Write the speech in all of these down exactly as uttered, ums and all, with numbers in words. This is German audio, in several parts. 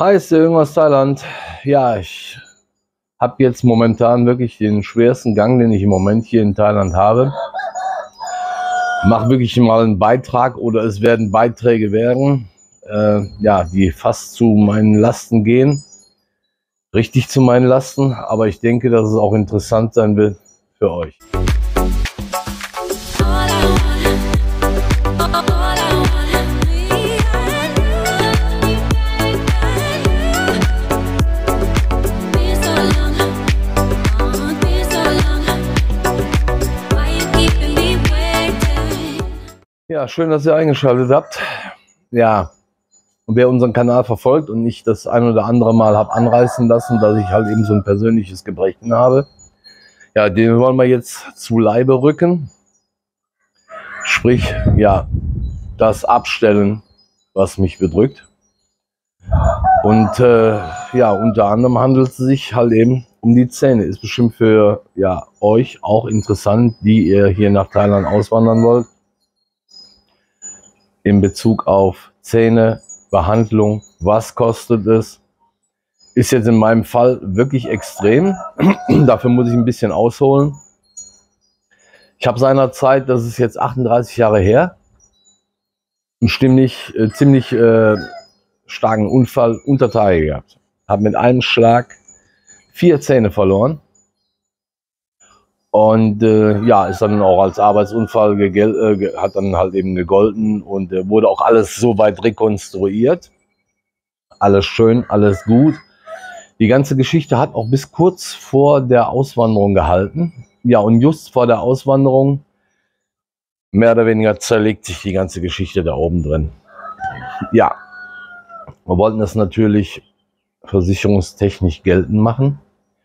Hi, ist der Jürgen aus Thailand. Ja, ich habe jetzt momentan wirklich den schwersten Gang, den ich im Moment hier in Thailand habe. Mache wirklich mal einen Beitrag oder es werden Beiträge werden, äh, ja, die fast zu meinen Lasten gehen. Richtig zu meinen Lasten, aber ich denke, dass es auch interessant sein wird für euch. Ja, schön, dass ihr eingeschaltet habt. Ja, und wer unseren Kanal verfolgt und ich das ein oder andere Mal habe anreißen lassen, dass ich halt eben so ein persönliches Gebrechen habe, ja, den wollen wir jetzt zu Leibe rücken. Sprich, ja, das Abstellen, was mich bedrückt. Und äh, ja, unter anderem handelt es sich halt eben um die Zähne. Ist bestimmt für ja, euch auch interessant, die ihr hier nach Thailand auswandern wollt. In Bezug auf Zähne, Behandlung, was kostet es? Ist jetzt in meinem Fall wirklich extrem. Dafür muss ich ein bisschen ausholen. Ich habe seinerzeit, das ist jetzt achtunddreißig Jahre her, einen ziemlich, äh, ziemlich äh, starken Unfall unter Tage gehabt. Habe mit einem Schlag vier Zähne verloren. Und äh, ja, ist dann auch als Arbeitsunfall gegel äh, hat dann halt eben gegolten und äh, wurde auch alles soweit rekonstruiert. Alles schön, alles gut. Die ganze Geschichte hat auch bis kurz vor der Auswanderung gehalten. Ja, und just vor der Auswanderung, mehr oder weniger zerlegt sich die ganze Geschichte da oben drin. Ja, wir wollten das natürlich versicherungstechnisch geltend machen.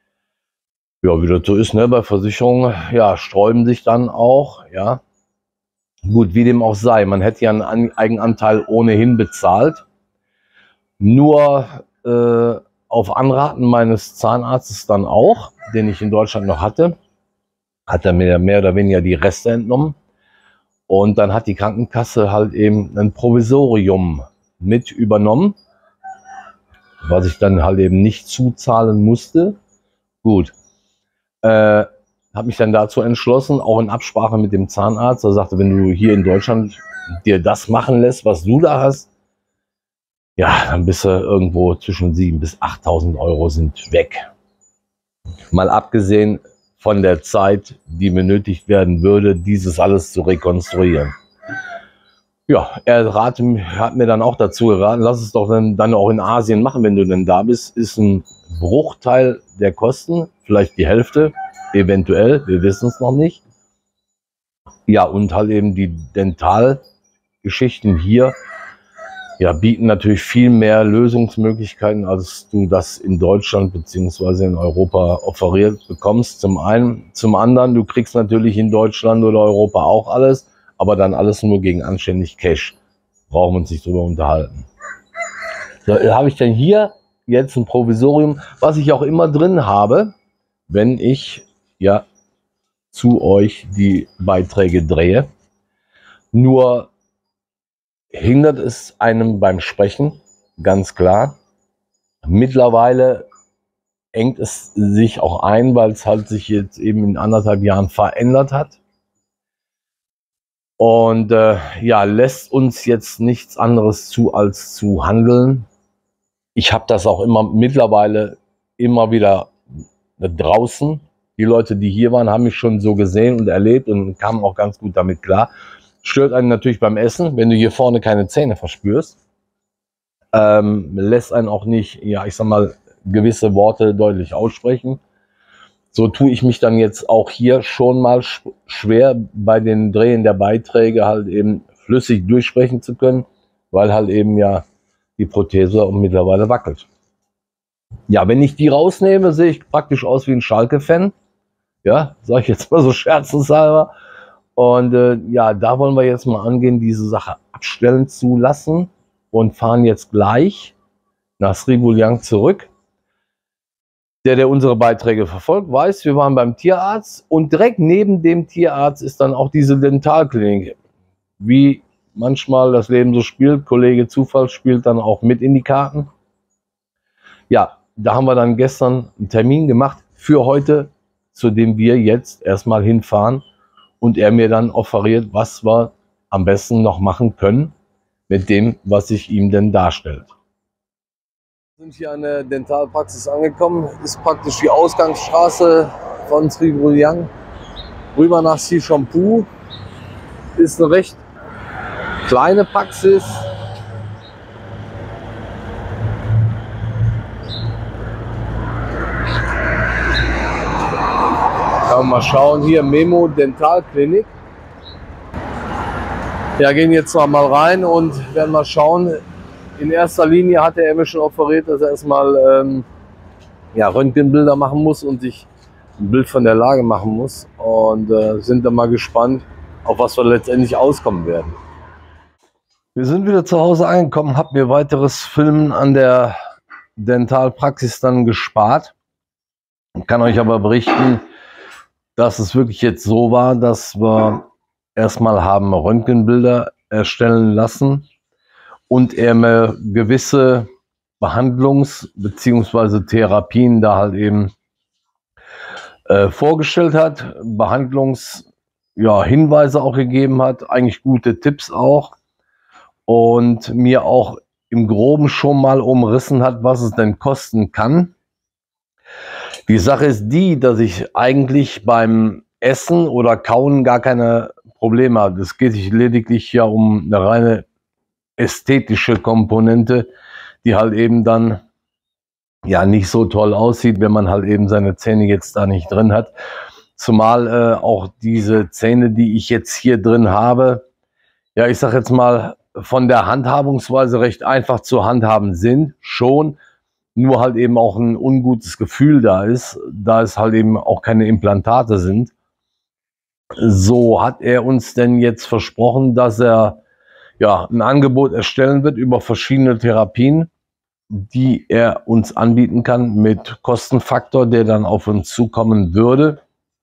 Ja, wie das so ist, ne, bei Versicherungen, ja, sträuben sich dann auch, ja. Gut, wie dem auch sei, man hätte ja einen Eigenanteil ohnehin bezahlt. Nur äh, auf Anraten meines Zahnarztes dann auch, den ich in Deutschland noch hatte, hat er mir mehr oder weniger die Reste entnommen. Und dann hat die Krankenkasse halt eben ein Provisorium mit übernommen, was ich dann halt eben nicht zuzahlen musste. Gut. Äh, habe mich dann dazu entschlossen, auch in Absprache mit dem Zahnarzt. Er sagte, wenn du hier in Deutschland dir das machen lässt, was du da hast, ja, dann bist du irgendwo zwischen siebentausend bis achttausend Euro sind weg. Mal abgesehen von der Zeit, die benötigt werden würde, dieses alles zu rekonstruieren. Ja, er rat, hat mir dann auch dazu geraten, lass es doch dann, dann auch in Asien machen, wenn du denn da bist. Ist ein Bruchteil der Kosten, vielleicht die Hälfte, eventuell, wir wissen es noch nicht. Ja, und halt eben die Dentalgeschichten hier, ja, bieten natürlich viel mehr Lösungsmöglichkeiten, als du das in Deutschland beziehungsweise in Europa offeriert bekommst. Zum einen, zum anderen, du kriegst natürlich in Deutschland oder Europa auch alles, aber dann alles nur gegen anständig Cash. Brauchen wir uns nicht drüber unterhalten. So, habe ich denn hier jetzt ein Provisorium, was ich auch immer drin habe, wenn ich ja zu euch die Beiträge drehe. Nur hindert es einem beim Sprechen, ganz klar. Mittlerweile engt es sich auch ein, weil es halt sich jetzt eben in anderthalb Jahren verändert hat. Und äh, ja, lässt uns jetzt nichts anderes zu, als zu handeln. Ich habe das auch immer mittlerweile immer wieder draußen. Die Leute, die hier waren, haben mich schon so gesehen und erlebt und kamen auch ganz gut damit klar. Stört einen natürlich beim Essen, wenn du hier vorne keine Zähne verspürst. Ähm, lässt einen auch nicht, ja, ich sag mal, gewisse Worte deutlich aussprechen. So tue ich mich dann jetzt auch hier schon mal schwer bei den Drehen der Beiträge halt eben flüssig durchsprechen zu können, weil halt eben ja die Prothese mittlerweile wackelt. Ja, wenn ich die rausnehme, sehe ich praktisch aus wie ein Schalke-Fan. Ja, sage ich jetzt mal so scherzenshalber. Und äh, ja, da wollen wir jetzt mal angehen, diese Sache abstellen zu lassen und fahren jetzt gleich nach Sri Vulliang zurück. Der, der unsere Beiträge verfolgt, weiß, wir waren beim Tierarzt und direkt neben dem Tierarzt ist dann auch diese Dentalklinik. Wie manchmal das Leben so spielt, Kollege Zufall spielt dann auch mit in die Karten. Ja, da haben wir dann gestern einen Termin gemacht für heute, zu dem wir jetzt erstmal hinfahren und er mir dann offeriert, was wir am besten noch machen können mit dem, was sich ihm denn darstellt. Wir sind hier an der Dentalpraxis angekommen, ist praktisch die Ausgangsstraße von Sri Bhuliang rüber nach Si Shampoo. Ist eine recht kleine Praxis. Kann man mal schauen, hier Memo Dentalklinik. Ja, gehen jetzt noch mal rein und werden mal schauen. In erster Linie hatte er mir schon offeriert, dass er erstmal ähm, ja, Röntgenbilder machen muss und sich ein Bild von der Lage machen muss. Und äh, sind dann mal gespannt, auf was wir letztendlich auskommen werden. Wir sind wieder zu Hause angekommen, habe mir weiteres Filmen an der Dentalpraxis dann gespart. Ich kann euch aber berichten, dass es wirklich jetzt so war, dass wir erstmal haben Röntgenbilder erstellen lassen und er mir gewisse Behandlungs- bzw. Therapien da halt eben äh, vorgestellt hat, Behandlungs- ja, Hinweise auch gegeben hat, eigentlich gute Tipps auch und mir auch im Groben schon mal umrissen hat, was es denn kosten kann. Die Sache ist die, dass ich eigentlich beim Essen oder Kauen gar keine Probleme habe. Es geht sich lediglich ja um eine reine ästhetische Komponente, die halt eben dann ja nicht so toll aussieht, wenn man halt eben seine Zähne jetzt da nicht drin hat. Zumal äh, auch diese Zähne, die ich jetzt hier drin habe, ja, ich sag jetzt mal, von der Handhabungsweise recht einfach zu handhaben sind, schon, nur halt eben auch ein ungutes Gefühl da ist, da es halt eben auch keine Implantate sind. So hat er uns denn jetzt versprochen, dass er ja ein Angebot erstellen wird über verschiedene Therapien, die er uns anbieten kann mit Kostenfaktor, der dann auf uns zukommen würde.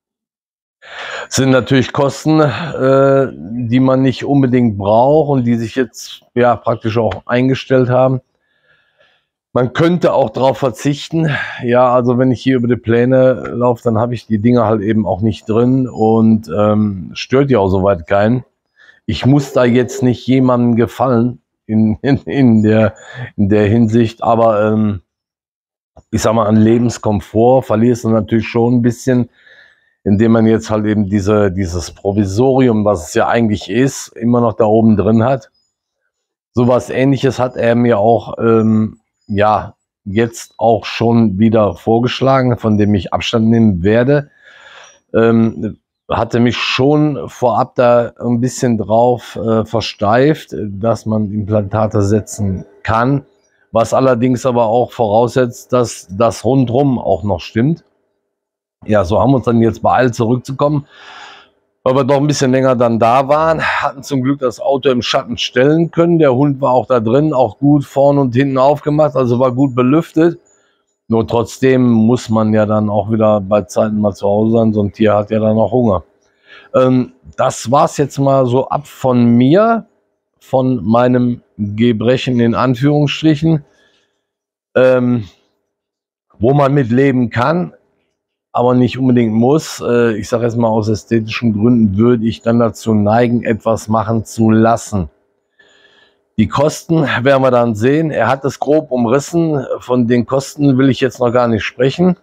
Das sind natürlich Kosten, äh, die man nicht unbedingt braucht und die sich jetzt ja praktisch auch eingestellt haben. Man könnte auch darauf verzichten. Ja, also wenn ich hier über die Pläne laufe, dann habe ich die Dinger halt eben auch nicht drin und ähm, stört ja auch soweit keinen. Ich muss da jetzt nicht jemandem gefallen in, in, in, der, in der Hinsicht, aber ähm, ich sag mal, an Lebenskomfort verlierst du natürlich schon ein bisschen, indem man jetzt halt eben diese, dieses Provisorium, was es ja eigentlich ist, immer noch da oben drin hat. Sowas Ähnliches hat er mir auch ähm, ja jetzt auch schon wieder vorgeschlagen, von dem ich Abstand nehmen werde. Ähm, hatte mich schon vorab da ein bisschen drauf äh, versteift, dass man Implantate setzen kann, was allerdings aber auch voraussetzt, dass das rundrum auch noch stimmt. Ja, so haben wir uns dann jetzt beeilt zurückzukommen, weil wir doch ein bisschen länger dann da waren, hatten zum Glück das Auto im Schatten stellen können. Der Hund war auch da drin, auch gut vorne und hinten aufgemacht, also war gut belüftet. Nur trotzdem muss man ja dann auch wieder bei Zeiten mal zu Hause sein, so ein Tier hat ja dann auch Hunger. Ähm, das war's jetzt mal so ab von mir, von meinem Gebrechen in Anführungsstrichen, ähm, wo man mit leben kann, aber nicht unbedingt muss. Äh, ich sage jetzt mal, aus ästhetischen Gründen würde ich dann dazu neigen, etwas machen zu lassen. Die Kosten werden wir dann sehen. Er hat es grob umrissen. Von den Kosten will ich jetzt noch gar nicht sprechen.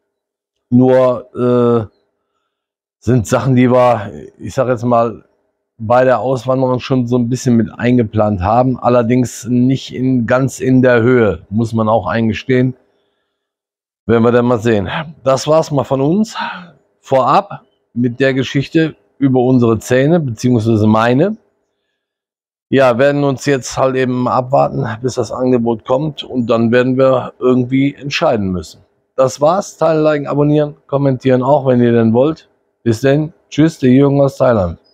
Nur äh, sind Sachen, die wir, ich sage jetzt mal, bei der Auswanderung schon so ein bisschen mit eingeplant haben. Allerdings nicht in, ganz in der Höhe, muss man auch eingestehen. Werden wir dann mal sehen. Das war's mal von uns. Vorab mit der Geschichte über unsere Zähne, beziehungsweise meine. Ja, werden uns jetzt halt eben abwarten, bis das Angebot kommt und dann werden wir irgendwie entscheiden müssen. Das war's. Teilen, liken, abonnieren, kommentieren auch, wenn ihr denn wollt. Bis dann. Tschüss, der Jürgen aus Thailand.